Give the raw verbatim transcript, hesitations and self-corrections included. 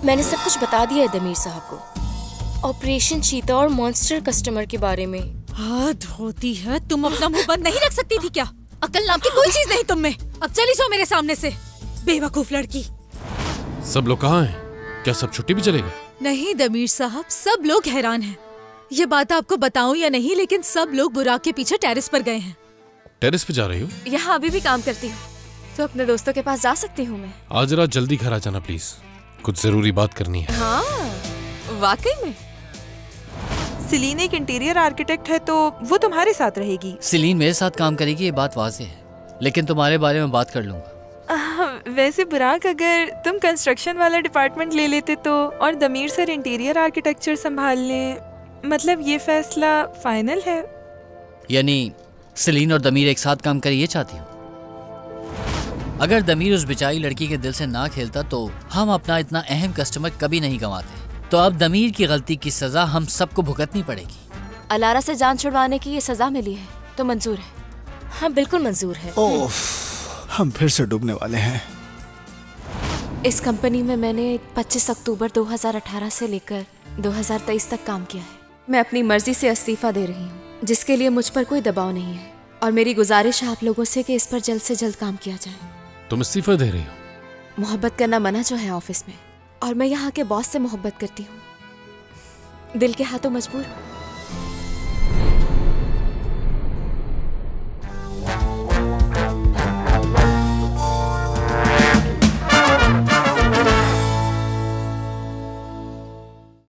मैंने सब कुछ बता दिया है दमीर साहब को, ऑपरेशन चीता और मॉन्स्टर कस्टमर के बारे में। हद होती है, तुम अपना मुंह बंद नहीं रख सकती थी क्या? अकल नाम की कोई चीज नहीं तुम में। अब चली जाओ मेरे सामने से, बेवकूफ लड़की। सब लोग कहाँ हैं? क्या सब छुट्टी भी चले गए? नहीं दमीर साहब, सब लोग हैरान हैं। ये बात आपको बताऊं या नहीं, लेकिन सब लोग बुराक के पीछे टेरेस पर गए हैं। टेरेस पे जा रही हो? यहाँ अभी भी काम करती हूँ, तो अपने दोस्तों के पास जा सकती हूँ मैं। आज रात जल्दी घर आ जाना प्लीज, कुछ जरूरी बात करनी है। हाँ वाकई में। सिलीन एक इंटीरियर आर्किटेक्ट है, तो वो तुम्हारे साथ रहेगी। सिलीन मेरे साथ काम करेगी, ये बात वाज़ेह है, लेकिन तुम्हारे बारे में बात कर लूंगा। वैसे बुराक, अगर तुम कंस्ट्रक्शन वाला डिपार्टमेंट ले लेते तो, और दमीर सर इंटीरियर आर्किटेक्चर संभाल ले, मतलब ये फैसला फाइनल है। यानी सिलीन और दमीर एक साथ काम करे, ये चाहती हूँ? अगर दमीर उस बेचारी लड़की के दिल से ना खेलता तो हम अपना इतना अहम कस्टमर कभी नहीं गंवाते। तो अब दमीर की गलती की सजा हम सबको भुगतनी पड़ेगी। अलारा से जान छुड़वाने की ये सजा मिली है तो मंजूर है? हाँ बिल्कुल मंजूर है। ओह, हम फिर से डूबने वाले हैं। इस कंपनी में मैंने पच्चीस अक्टूबर दो हज़ार अठारह से लेकर दो हज़ार तेईस तक काम किया है। मैं अपनी मर्जी से इस्तीफा दे रही हूँ, जिसके लिए मुझ पर कोई दबाव नहीं है, और मेरी गुजारिश है आप लोगों से कि इस पर जल्द से जल्द काम किया जाए। तुम इस्तीफा दे रही हो? मोहब्बत करना मना जो है ऑफिस में, और मैं यहाँ के बॉस से मोहब्बत करती हूँ। दिल के हाथों मजबूर हूँ।